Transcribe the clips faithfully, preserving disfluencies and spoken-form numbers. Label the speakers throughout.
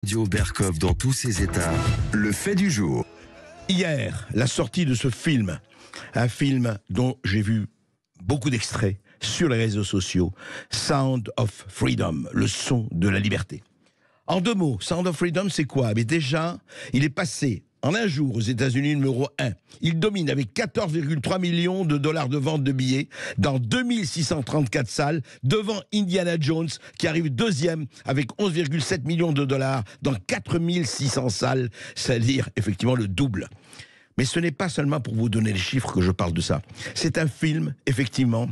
Speaker 1: Radio Berkov dans tous ses états. Le fait du jour.
Speaker 2: Hier, la sortie de ce film, un film dont j'ai vu beaucoup d'extraits sur les réseaux sociaux, Sound of Freedom, le son de la liberté. En deux mots, Sound of Freedom, c'est quoi? Mais déjà, il est passé en un jour aux États-Unis numéro un. Il domine avec quatorze virgule trois millions de dollars de vente de billets dans deux mille six cent trente-quatre salles, devant Indiana Jones qui arrive deuxième avec onze virgule sept millions de dollars dans quatre mille six cents salles, c'est-à-dire effectivement le double. Mais ce n'est pas seulement pour vous donner les chiffres que je parle de ça. C'est un film, effectivement,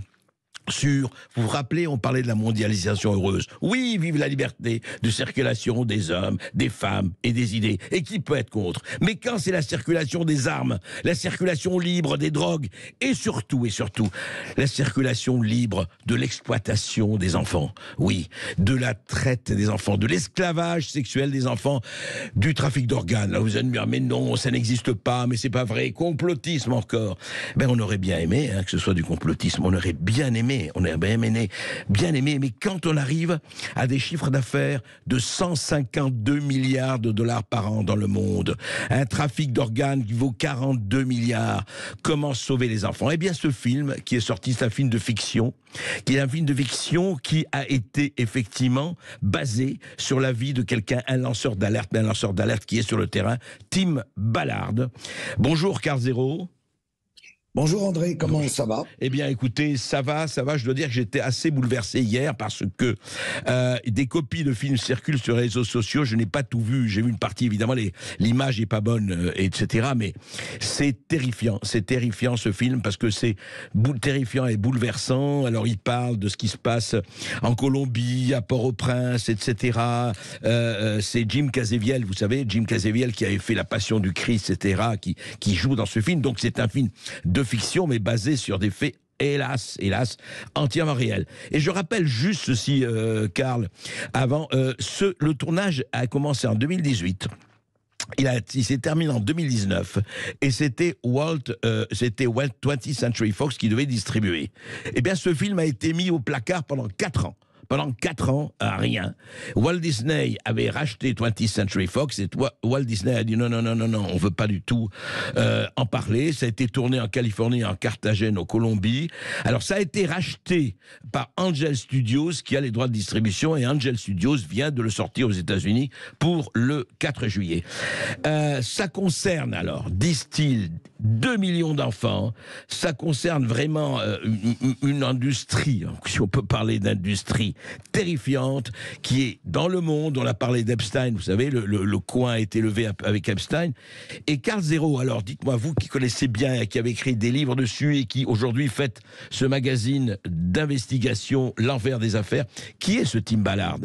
Speaker 2: sur, vous vous rappelez, on parlait de la mondialisation heureuse. Oui, vive la liberté de circulation des hommes, des femmes et des idées. Et qui peut être contre? Mais quand c'est la circulation des armes, la circulation libre des drogues, et surtout, et surtout, la circulation libre de l'exploitation des enfants. Oui, de la traite des enfants, de l'esclavage sexuel des enfants, du trafic d'organes. Là, vous allez me dire, mais non, ça n'existe pas, mais c'est pas vrai, complotisme encore. Ben, on aurait bien aimé, hein, que ce soit du complotisme, on aurait bien aimé. On est bien aimé, bien aimé, mais quand on arrive à des chiffres d'affaires de cent cinquante-deux milliards de dollars par an dans le monde, un trafic d'organes qui vaut quarante-deux milliards, comment sauver les enfants? Eh bien, ce film qui est sorti, c'est un film de fiction, qui est un film de fiction qui a été effectivement basé sur la vie de quelqu'un, un lanceur d'alerte, un lanceur d'alerte qui est sur le terrain, Tim Ballard. Bonjour, Carl Zero.
Speaker 3: Bonjour André, comment
Speaker 2: Bonjour.
Speaker 3: Ça va?
Speaker 2: Eh bien écoutez, ça va, ça va, je dois dire que j'étais assez bouleversé hier parce que euh, des copies de films circulent sur les réseaux sociaux, je n'ai pas tout vu, j'ai vu une partie, évidemment l'image n'est pas bonne, euh, et cetera. Mais c'est terrifiant, c'est terrifiant ce film parce que c'est terrifiant et bouleversant. Alors il parle de ce qui se passe en Colombie, à Port-au-Prince, et cetera. Euh, c'est Jim Caviezel, vous savez, Jim Caviezel qui avait fait La Passion du Christ, et cetera, qui, qui joue dans ce film, donc c'est un film de fiction, mais basé sur des faits, hélas, hélas, entièrement réels. Et je rappelle juste ceci, euh, Carl, avant, euh, ce, le tournage a commencé en deux mille dix-huit. Il, a, il s'est terminé en deux mille dix-neuf et c'était Walt, euh, c'était Walt twentieth Century Fox qui devait distribuer. Eh bien, ce film a été mis au placard pendant quatre ans. Pendant quatre ans, rien. Walt Disney avait racheté twentieth Century Fox et Walt Disney a dit non, non, non, non, non, on veut pas du tout euh, en parler. Ça a été tourné en Californie, en Carthagène, au Colombie. Alors ça a été racheté par Angel Studios qui a les droits de distribution et Angel Studios vient de le sortir aux États-Unis pour le quatre juillet. Euh, ça concerne alors, disent-ils, deux millions d'enfants. Ça concerne vraiment euh, une, une industrie, si on peut parler d'industrie, terrifiante, qui est dans le monde. On a parlé d'Epstein, vous savez, le, le, le coin a été levé avec Epstein. Et Carl Zero, alors dites-moi, vous qui connaissez bien, qui avez écrit des livres dessus et qui aujourd'hui faites ce magazine d'investigation, L'envers des affaires, qui est ce Tim Ballard?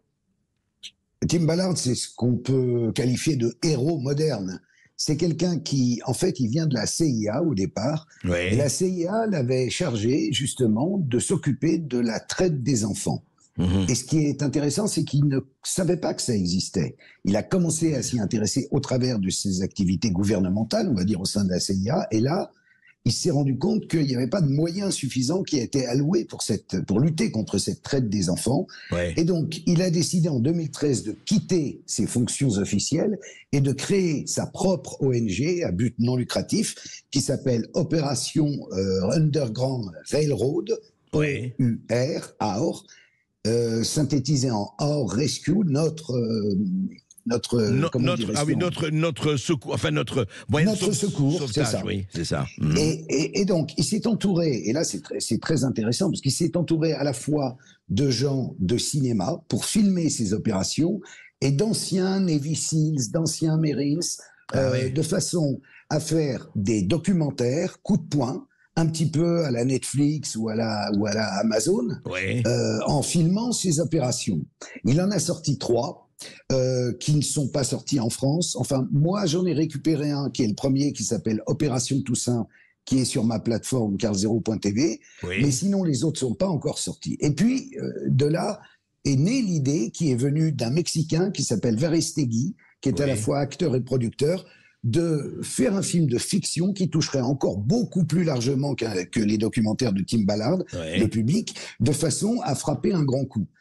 Speaker 3: Tim Ballard, c'est ce qu'on peut qualifier de héros moderne. C'est quelqu'un qui, en fait, il vient de la C I A au départ. Ouais. Et la C I A l'avait chargé, justement, de s'occuper de la traite des enfants. Mmh. Et ce qui est intéressant, c'est qu'il ne savait pas que ça existait. Il a commencé à s'y intéresser au travers de ses activités gouvernementales, on va dire, au sein de la C I A. Et là, il s'est rendu compte qu'il n'y avait pas de moyens suffisants qui étaient alloués pour, cette, pour lutter contre cette traite des enfants. Ouais. Et donc, il a décidé en deux mille treize de quitter ses fonctions officielles et de créer sa propre O N G à but non lucratif qui s'appelle Opération euh, Underground Railroad, ouais. O U R, A O R, euh, synthétisé en A O R Rescue, notre... Euh, Notre,
Speaker 2: no, notre ah oui notre notre secours enfin notre
Speaker 3: moyen notre de secours
Speaker 2: c'est ça oui c'est ça
Speaker 3: mmh. et, et, et donc il s'est entouré et là c'est très c'est très intéressant parce qu'il s'est entouré à la fois de gens de cinéma pour filmer ses opérations et d'anciens Navy Seals, d'anciens Marines ah, euh, oui. de façon à faire des documentaires coup de poing un petit peu à la Netflix ou à la ou à la Amazon oui. euh, en filmant ses opérations. Il en a sorti trois. Euh, qui ne sont pas sortis en France. Enfin, moi, j'en ai récupéré un qui est le premier, qui s'appelle Opération Toussaint, qui est sur ma plateforme carl zero point t v. Oui. Mais sinon, les autres sont pas encore sortis. Et puis, euh, de là est née l'idée qui est venue d'un Mexicain qui s'appelle Verrestegui, qui est oui. à la fois acteur et producteur, de faire un film de fiction qui toucherait encore beaucoup plus largement que, que les documentaires de Tim Ballard, oui. le public, de façon à frapper un grand coup.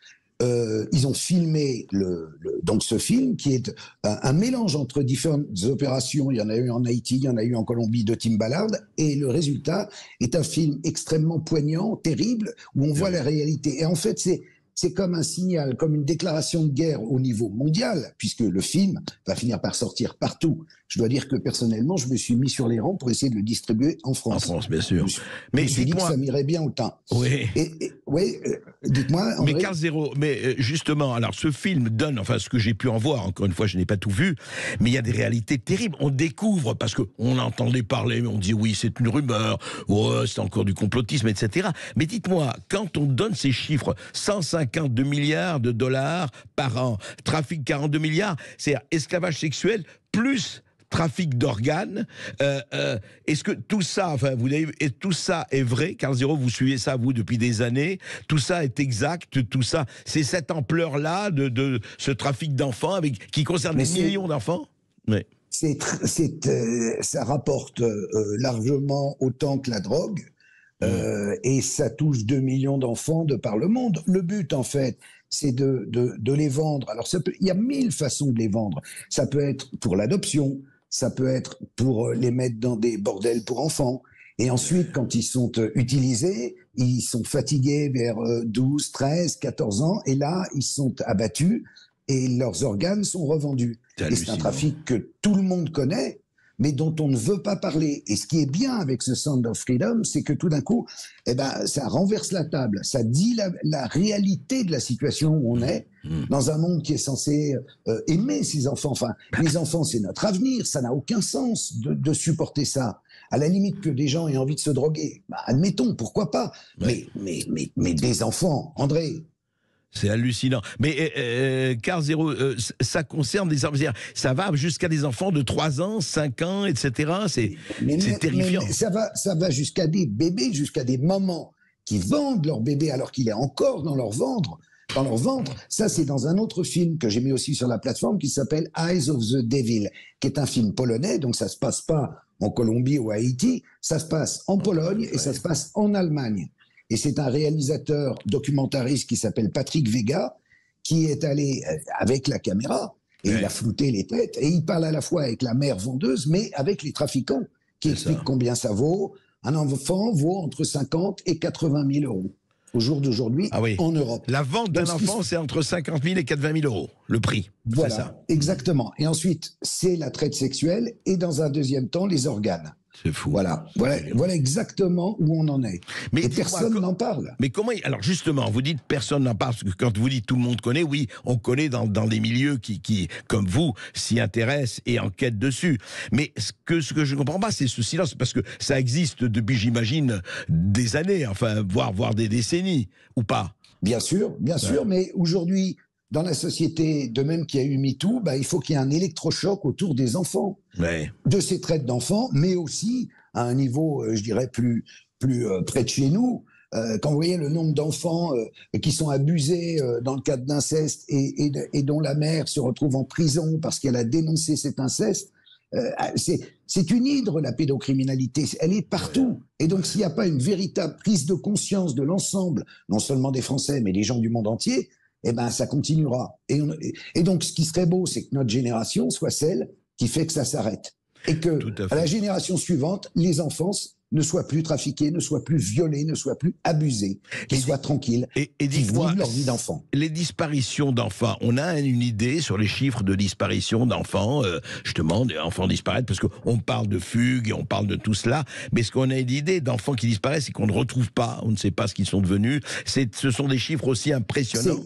Speaker 3: euh, ils ont filmé le, le, donc ce film qui est un, un mélange entre différentes opérations. Il y en a eu en Haïti, il y en a eu en Colombie de Tim Ballard, et le résultat est un film extrêmement poignant, terrible, où on voit la réalité. Et en fait, c'est c'est comme un signal, comme une déclaration de guerre au niveau mondial, puisque le film va finir par sortir partout. Je dois dire que personnellement, je me suis mis sur les rangs pour essayer de le distribuer en France.
Speaker 2: En France, bien sûr.
Speaker 3: Je me suis, mais je me suis dit que ça m'irait bien autant.
Speaker 2: Oui.
Speaker 3: Et, et, oui, euh, dites-moi.
Speaker 2: Mais Carl Zéro, mais justement, alors ce film donne, enfin ce que j'ai pu en voir, encore une fois, je n'ai pas tout vu, mais il y a des réalités terribles. On découvre, parce qu'on entendait parler, mais on dit oui, c'est une rumeur, oh, c'est encore du complotisme, et cetera. Mais dites-moi, quand on donne ces chiffres, cent cinquante-deux milliards de dollars par an, trafic quarante-deux milliards, c'est esclavage sexuel plus trafic d'organes. Euh, euh, Est-ce que tout ça, enfin, vous avez, et tout ça est vrai, Carl Zéro, vous suivez ça, vous, depuis des années, tout ça est exact, tout ça, c'est cette ampleur-là de, de ce trafic d'enfants avec, qui concerne des millions d'enfants? Oui.
Speaker 3: C'est, c'est, euh, ça rapporte euh, largement autant que la drogue, euh, mmh. et ça touche deux millions d'enfants de par le monde. Le but, en fait, c'est de, de, de les vendre. Alors, ça peut, il y a mille façons de les vendre. Ça peut être pour l'adoption, ça peut être pour les mettre dans des bordels pour enfants. Et ensuite, quand ils sont euh, utilisés, ils sont fatigués vers euh, douze, treize, quatorze ans, et là, ils sont abattus et leurs organes sont revendus. Et c'est un trafic que tout le monde connaît, mais dont on ne veut pas parler. Et ce qui est bien avec ce Sound of Freedom, c'est que tout d'un coup, eh ben, ça renverse la table, ça dit la, la réalité de la situation où on est, mmh. dans un monde qui est censé euh, aimer ses enfants. Enfin, les enfants, c'est notre avenir, ça n'a aucun sens de, de supporter ça. À la limite que des gens aient envie de se droguer, bah, admettons, pourquoi pas. Ouais. Mais, mais, mais, mais des enfants, André...
Speaker 2: C'est hallucinant. Mais euh, Carl Zéro, euh, ça concerne des enfants, ça va jusqu'à des enfants de trois ans, cinq ans, et cetera. C'est terrifiant.
Speaker 3: Mais ça va, ça va jusqu'à des bébés, jusqu'à des mamans qui vendent leur bébé alors qu'il est encore dans leur ventre. Dans leur ventre. Ça, c'est dans un autre film que j'ai mis aussi sur la plateforme qui s'appelle Eyes of the Devil, qui est un film polonais, donc ça se passe pas en Colombie ou à Haïti, ça se passe en Pologne et ça se passe en Allemagne. Et c'est un réalisateur documentariste qui s'appelle Patrick Vega, qui est allé avec la caméra, et ouais. il a flouté les têtes, et il parle à la fois avec la mère vendeuse, mais avec les trafiquants, qui expliquent ça. Combien ça vaut. Un enfant vaut entre cinquante et quatre-vingt mille euros au jour d'aujourd'hui, ah oui. en Europe.
Speaker 2: La vente d'un enfant, c'est entre cinquante mille et quatre-vingt mille euros, le prix.
Speaker 3: Voilà,
Speaker 2: ça.
Speaker 3: Exactement. Et ensuite, c'est la traite sexuelle, et dans un deuxième temps, les organes.
Speaker 2: C'est fou.
Speaker 3: Voilà, voilà, voilà exactement où on en est. Mais et personne n'en parle.
Speaker 2: Mais comment... Alors justement, vous dites personne n'en parle, parce que quand vous dites tout le monde connaît, oui, on connaît dans, dans des milieux qui, qui, comme vous, s'y intéressent et enquêtent dessus. Mais ce que, ce que je ne comprends pas, c'est ce silence, parce que ça existe depuis, j'imagine, des années, enfin, voire, voire des décennies, ou pas?
Speaker 3: Bien sûr, bien ouais. sûr, mais aujourd'hui... Dans la société, de même qu'il y a eu MeToo, bah, il faut qu'il y ait un électrochoc autour des enfants,
Speaker 2: ouais.
Speaker 3: de ces traites d'enfants, mais aussi à un niveau, euh, je dirais, plus, plus euh, près de chez nous. Euh, quand vous voyez le nombre d'enfants euh, qui sont abusés euh, dans le cadre d'inceste et, et, et dont la mère se retrouve en prison parce qu'elle a dénoncé cet inceste, euh, c'est une hydre, la pédocriminalité. Elle est partout. Et donc, s'il n'y a pas une véritable prise de conscience de l'ensemble, non seulement des Français, mais des gens du monde entier, eh ben, ça continuera. Et, on, et donc, ce qui serait beau, c'est que notre génération soit celle qui fait que ça s'arrête. Et que, à, à la génération suivante, les enfants ne soient plus trafiqués, ne soient plus violés, ne soient plus abusés, qu'ils soient tranquilles,
Speaker 2: et, et
Speaker 3: qu'ils vivent leur vie d'enfant.
Speaker 2: Les disparitions d'enfants, on a une idée sur les chiffres de disparition d'enfants, euh, justement, des enfants disparaissent, parce qu'on parle de fugues et on parle de tout cela, mais ce qu'on a une idée d'enfants qui disparaissent et qu'on ne retrouve pas, on ne sait pas ce qu'ils sont devenus, ce sont des chiffres aussi impressionnants.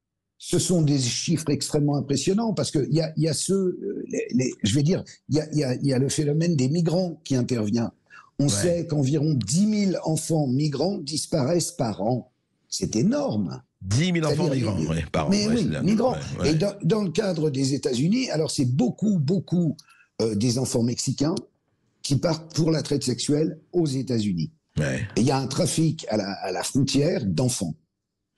Speaker 3: Ce sont des chiffres extrêmement impressionnants parce qu'il y a, y a ceux, les, les, je vais dire, il y a, y, a, y a le phénomène des migrants qui intervient. On ouais. sait qu'environ dix mille enfants migrants disparaissent par an. C'est énorme.
Speaker 2: dix mille enfants migrants, oui, par an.
Speaker 3: Mais
Speaker 2: ouais,
Speaker 3: oui, migrants. Ouais, ouais. Et dans, dans le cadre des États-Unis, alors c'est beaucoup, beaucoup euh, des enfants mexicains qui partent pour la traite sexuelle aux États-Unis.
Speaker 2: Ouais.
Speaker 3: Et il y a un trafic à la, à la frontière d'enfants.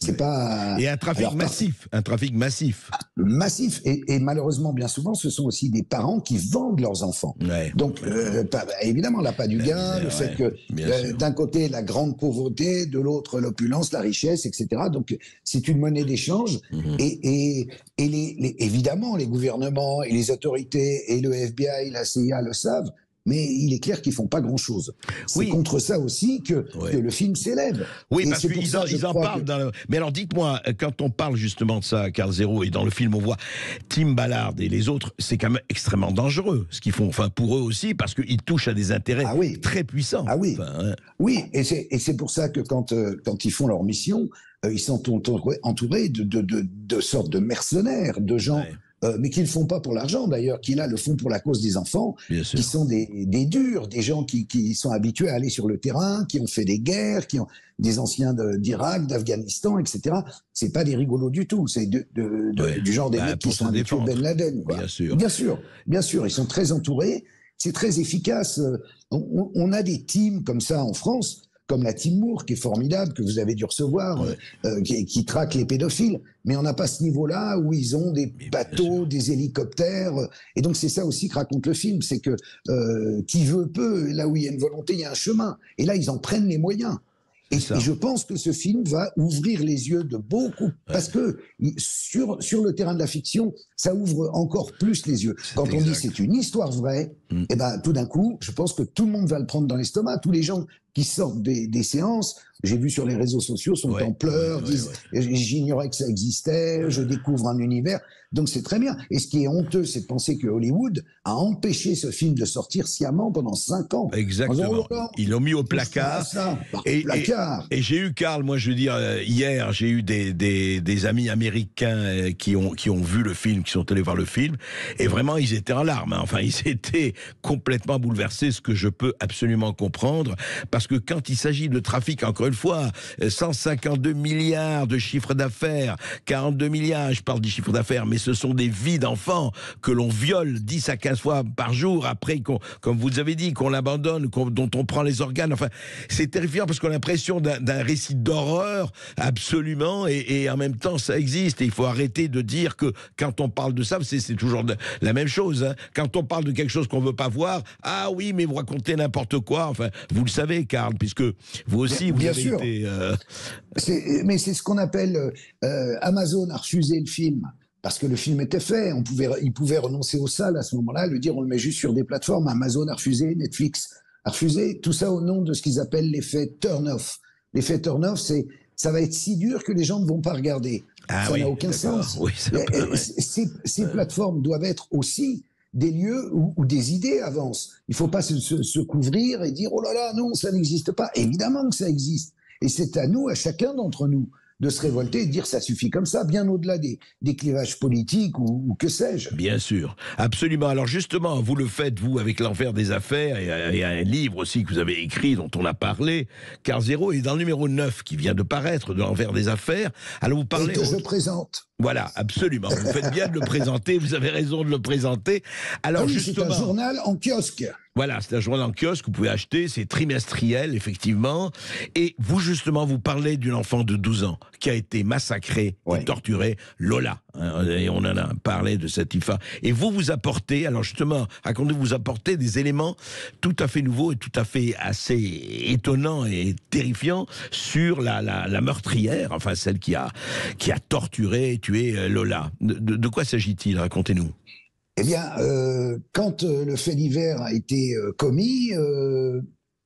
Speaker 3: C'est pas...
Speaker 2: Et un trafic Alors, massif, un trafic massif.
Speaker 3: Massif. Et, et malheureusement, bien souvent, ce sont aussi des parents qui vendent leurs enfants.
Speaker 2: Ouais.
Speaker 3: Donc, euh, pas, évidemment, l'appât du gain, le fait ouais, que euh, d'un côté, la grande pauvreté, de l'autre, l'opulence, la richesse, et cetera. Donc, c'est une monnaie d'échange. Mmh. Et, et, et les, les, évidemment, les gouvernements et les autorités et le F B I, la C I A le savent. Mais il est clair qu'ils font pas grand-chose. C'est oui. contre ça aussi que, oui. que le film s'élève.
Speaker 2: Oui, et parce qu'ils en, ils en parlent. Que... Dans le... Mais alors, dites-moi, quand on parle justement de ça, Karl Zero, et dans le film, on voit Tim Ballard et les autres, c'est quand même extrêmement dangereux, ce qu'ils font. Enfin, pour eux aussi, parce qu'ils touchent à des intérêts ah oui. très puissants.
Speaker 3: Ah oui,
Speaker 2: enfin, hein.
Speaker 3: oui, et c'est, et c'est pour ça que quand, euh, quand ils font leur mission, euh, ils sont entourés de, de, de, de sortes de mercenaires, de gens... Ouais. Euh, mais qui ne le font pas pour l'argent d'ailleurs, qui là le font pour la cause des enfants, qui sont des, des durs, des gens qui, qui sont habitués à aller sur le terrain, qui ont fait des guerres, qui ont des anciens de, d'Irak, d'Afghanistan, et cetera. C'est pas des rigolos du tout, c'est de, de, de, ouais. du genre des bah, mecs qui sont habitués au Ben Laden. Quoi.
Speaker 2: Bien sûr.
Speaker 3: Bien sûr, bien sûr, ils sont très entourés, c'est très efficace. On, on a des teams comme ça en France, comme la Team Moore, qui est formidable, que vous avez dû recevoir, ouais. euh, qui, qui traque les pédophiles. Mais on n'a pas ce niveau-là où ils ont des mais bateaux, des hélicoptères. Et donc, c'est ça aussi que raconte le film. C'est que euh, qui veut peut, là où il y a une volonté, il y a un chemin. Et là, ils en prennent les moyens. Et, et je pense que ce film va ouvrir les yeux de beaucoup, ouais. parce que sur, sur le terrain de la fiction, ça ouvre encore plus les yeux. C'est Quand exact. on dit c'est une histoire vraie, mm. et ben tout d'un coup, je pense que tout le monde va le prendre dans l'estomac. Tous les gens qui sortent des, des séances, j'ai vu sur les réseaux sociaux, sont ouais. en pleurs, ouais, disent ouais, ouais. j'ignorais que ça existait, je découvre un univers. Donc c'est très bien. Et ce qui est honteux, c'est de penser que Hollywood a empêché ce film de sortir sciemment pendant cinq ans.
Speaker 2: Exactement.
Speaker 3: Oh,
Speaker 2: ils l'ont mis au placard.
Speaker 3: Ça,
Speaker 2: et,
Speaker 3: placard.
Speaker 2: Et, et j'ai eu, Karl, moi je veux dire, hier, j'ai eu des, des, des amis américains qui ont, qui ont vu le film, qui sont allés voir le film, et vraiment ils étaient en larmes. Hein. Enfin, ils étaient complètement bouleversés, ce que je peux absolument comprendre, parce que quand il s'agit de trafic, encore une fois, cent cinquante-deux milliards de chiffre d'affaires, quarante-deux milliards, je parle du chiffre d'affaires, mais ce sont des vies d'enfants que l'on viole dix à quinze fois par jour, après, qu'on, comme vous avez dit, qu'on l'abandonne, qu'on, dont on prend les organes. Enfin, c'est terrifiant parce qu'on a l'impression d'un, d'un récit d'horreur, absolument, et, et en même temps, ça existe. Et il faut arrêter de dire que quand on parle de ça, c'est, c'est toujours de, la même chose. Hein. Quand on parle de quelque chose qu'on ne veut pas voir, ah oui, mais vous racontez n'importe quoi. Enfin, vous le savez, Karl, puisque vous aussi, vous
Speaker 3: Bien
Speaker 2: avez
Speaker 3: sûr.
Speaker 2: été... Euh...
Speaker 3: C'est, mais c'est ce qu'on appelle... Euh, Amazon a refusé le film. Parce que le film était fait, on pouvait, ils pouvaient renoncer aux salles à ce moment-là, le dire on le met juste sur des plateformes. Amazon a refusé, Netflix a refusé, tout ça au nom de ce qu'ils appellent l'effet turn-off. L'effet turn-off, c'est ça va être si dur que les gens ne vont pas regarder.
Speaker 2: Ah
Speaker 3: ça
Speaker 2: oui,
Speaker 3: n'a aucun sens.
Speaker 2: Oui, peut, ouais.
Speaker 3: Ces, ces plateformes doivent être aussi des lieux où, où des idées avancent. Il ne faut pas se, se, se couvrir et dire oh là là, non, ça n'existe pas. Évidemment que ça existe. Et c'est à nous, à chacun d'entre nous, de se révolter et de dire ça suffit comme ça, bien au-delà des, des clivages politiques ou, ou que sais-je.
Speaker 2: Bien sûr, absolument. Alors justement, vous le faites, vous, avec l'enfer des affaires, et, et un livre aussi que vous avez écrit, dont on a parlé, Karl Zero, et dans le numéro neuf qui vient de paraître, de l'enfer des affaires, alors vous parlez...
Speaker 3: Et que
Speaker 2: au...
Speaker 3: je présente.
Speaker 2: Voilà, absolument. Vous faites bien de le présenter, vous avez raison de le présenter. Alors
Speaker 3: ah oui,
Speaker 2: justement...
Speaker 3: c'est un journal en kiosque.
Speaker 2: Voilà, c'est un journal en kiosque que vous pouvez acheter, c'est trimestriel, effectivement. Et vous, justement, vous parlez d'une enfant de douze ans qui a été massacrée ouais. et torturée, Lola. Hein, et on en a parlé de cette I F A. Et vous, vous apportez, alors justement, racontez, vous apportez des éléments tout à fait nouveaux et tout à fait assez étonnants et terrifiants sur la, la, la meurtrière, enfin celle qui a, qui a torturé et tué Lola. De, de, de quoi s'agit-il? Racontez-nous.
Speaker 3: Eh bien, euh, quand euh, le fait divers a été euh, commis, euh,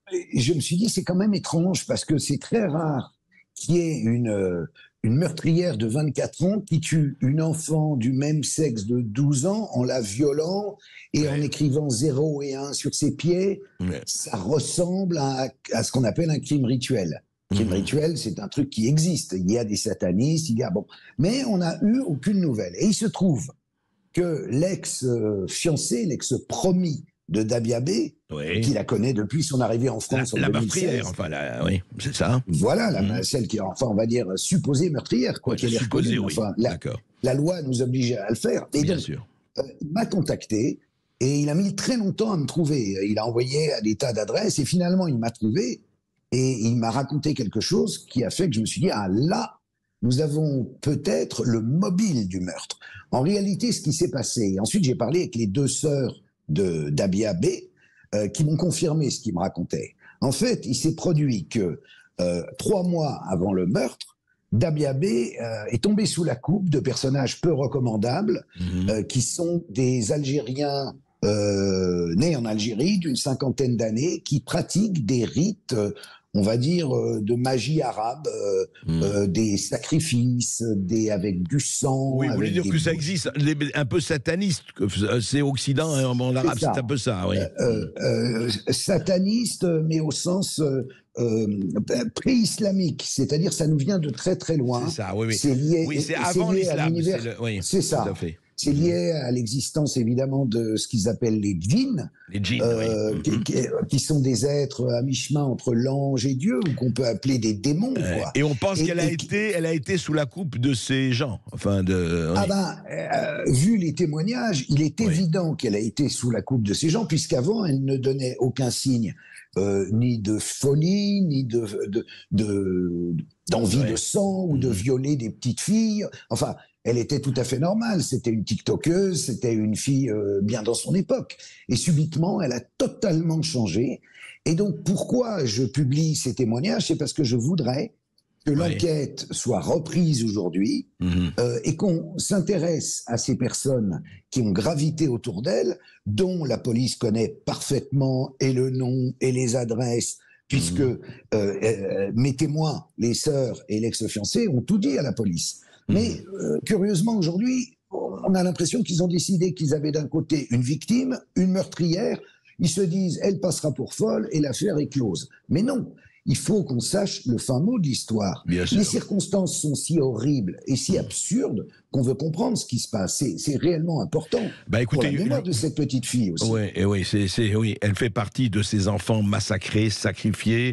Speaker 3: je me suis dit c'est quand même étrange parce que c'est très rare qu'il y ait une, euh, une meurtrière de vingt-quatre ans qui tue une enfant du même sexe de douze ans en la violant et ouais. en écrivant zéro et un sur ses pieds. Ouais. Ça ressemble à, à ce qu'on appelle un crime rituel. Crime mmh. rituel, c'est un truc qui existe. Il y a des satanistes, il y a bon, mais on n'a eu aucune nouvelle. Et il se trouve que l'ex-fiancé, l'ex-promis de Dabiabé, oui. qui la connaît depuis son arrivée en France
Speaker 2: la,
Speaker 3: en
Speaker 2: la
Speaker 3: deux mille seize.
Speaker 2: Meurtrière, enfin, la, oui, c'est ça.
Speaker 3: Voilà, la, mmh. celle qui est, enfin, on va dire, supposée meurtrière, quoi
Speaker 2: ouais,
Speaker 3: qu'elle ait reconnue.
Speaker 2: Oui.
Speaker 3: Enfin, la, la loi nous obligeait à le faire. Et
Speaker 2: Bien
Speaker 3: donc,
Speaker 2: sûr.
Speaker 3: Euh, il m'a contacté et il a mis très longtemps à me trouver. Il a envoyé à des tas d'adresses et finalement, il m'a trouvé et il m'a raconté quelque chose qui a fait que je me suis dit, ah là, nous avons peut-être le mobile du meurtre. En réalité, ce qui s'est passé, et ensuite j'ai parlé avec les deux sœurs de Dabia B, euh, qui m'ont confirmé ce qu'ils me racontaient. En fait, il s'est produit que euh, trois mois avant le meurtre, Dabia B euh, est tombé sous la coupe de personnages peu recommandables, mmh. euh, qui sont des Algériens euh, nés en Algérie d'une cinquantaine d'années, qui pratiquent des rites, euh, on va dire, euh, de magie arabe, euh, mmh. euh, des sacrifices, des, avec du sang.
Speaker 2: Oui, vous voulez dire
Speaker 3: des...
Speaker 2: que ça existe, les, un peu sataniste, c'est Occident, hein, en arabe, c'est un peu ça, oui.
Speaker 3: Euh, euh, sataniste, mais au sens... Euh, Euh, pré-islamique, c'est-à-dire ça nous vient de très très loin.
Speaker 2: C'est ça, oui, oui.
Speaker 3: C'est lié,
Speaker 2: oui, c'est avant l'islam. C'est
Speaker 3: oui, ça. C'est lié à l'existence évidemment de ce qu'ils appellent les djinns,
Speaker 2: les djinns,
Speaker 3: euh,
Speaker 2: oui.
Speaker 3: qui, qui, qui sont des êtres à mi-chemin entre l'ange et Dieu, ou qu'on peut appeler des démons.
Speaker 2: Euh,
Speaker 3: quoi.
Speaker 2: Et on pense qu'elle a
Speaker 3: et,
Speaker 2: été, elle a été sous la coupe de ces gens. Enfin, de.
Speaker 3: Ah ben, euh, vu les témoignages, il est évident oui. qu'elle a été sous la coupe de ces gens, puisqu'avant elle ne donnait aucun signe. Euh, ni de folie, ni de, de, de, d'envie ouais. de sang ou de violer des petites filles. Enfin, elle était tout à fait normale. C'était une tiktokeuse, c'était une fille euh, bien dans son époque. Et subitement, elle a totalement changé. Et donc, pourquoi je publie ces témoignages? C'est parce que je voudrais que l'enquête oui. soit reprise aujourd'hui mmh. euh, et qu'on s'intéresse à ces personnes qui ont gravité autour d'elle, dont la police connaît parfaitement et le nom et les adresses, puisque mmh. euh, euh, mes témoins, les sœurs et l'ex-fiancé ont tout dit à la police. Mmh. Mais euh, curieusement, aujourd'hui, on a l'impression qu'ils ont décidé qu'ils avaient d'un côté une victime, une meurtrière, ils se disent « elle passera pour folle et l'affaire est close ». Mais non. Il faut qu'on sache le fin mot de l'histoire. Les circonstances sont si horribles et si absurdes qu'on veut comprendre ce qui se passe. C'est réellement important bah, écoutez, pour la mémoire de cette petite fille aussi.
Speaker 2: Oui, et oui, c'est, c'est, oui, elle fait partie de ces enfants massacrés, sacrifiés.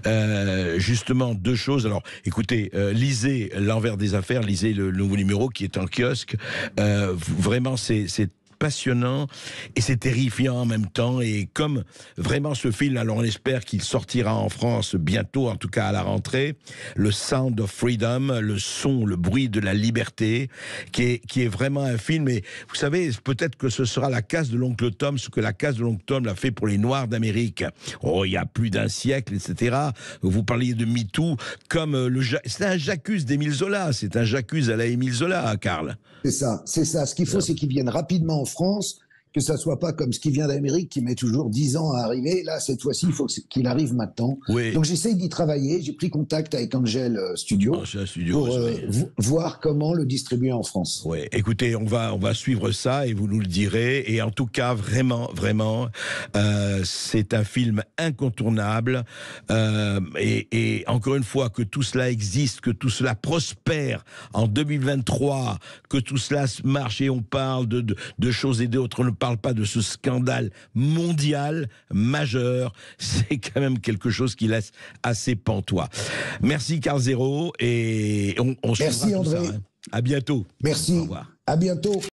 Speaker 2: Euh, justement, deux choses. Alors, écoutez, euh, lisez L'envers des affaires, lisez le, le nouveau numéro qui est en kiosque. Euh, vraiment, c'est... c'est passionnant et c'est terrifiant en même temps, et comme vraiment ce film, alors on espère qu'il sortira en France bientôt, en tout cas à la rentrée, le Sound of Freedom, le son, le bruit de la liberté, qui est, qui est vraiment un film. Et vous savez, peut-être que ce sera la case de l'oncle Tom, ce que la case de l'oncle Tom l'a fait pour les Noirs d'Amérique. Oh, il y a plus d'un siècle, et cetera. Vous parliez de MeToo, comme le, c'est un J'accuse d'Émile Zola, c'est un J'accuse à la Émile Zola, Karl.
Speaker 3: C'est ça, c'est ça. Ce qu'il faut, c'est qu'ils viennent rapidement en France, que ça soit pas comme ce qui vient d'Amérique qui met toujours dix ans à arriver. Là, cette fois-ci, il faut qu'il arrive maintenant. Oui. Donc, j'essaye d'y travailler. J'ai pris contact avec Angel Studio,
Speaker 2: oh, un studio
Speaker 3: pour euh, voir comment le distribuer en France.
Speaker 2: Oui, écoutez, on va, on va suivre ça et vous nous le direz. Et en tout cas, vraiment, vraiment, euh, c'est un film incontournable. Euh, et, et encore une fois, que tout cela existe, que tout cela prospère en deux mille vingt-trois, que tout cela marche et on parle de, de, de choses et d'autres. On ne parle pas de ce scandale mondial majeur, c'est quand même quelque chose qui laisse assez pantois. Merci Karl Zéro et on, on
Speaker 3: Merci André.
Speaker 2: Tout ça, hein. À bientôt.
Speaker 3: Merci.
Speaker 2: Au revoir.
Speaker 3: À bientôt.